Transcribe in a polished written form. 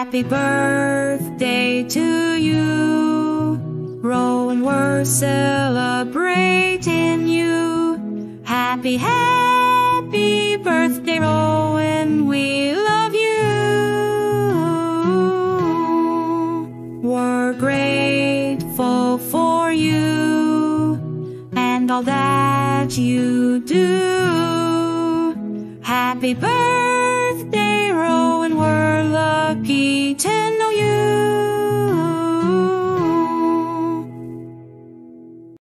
Happy birthday to you, Rowan, we're celebrating you. Happy, happy birthday, Rowan, we love you. We're grateful for you and all that you do. Happy birthday, Rowan, we're lucky to know you.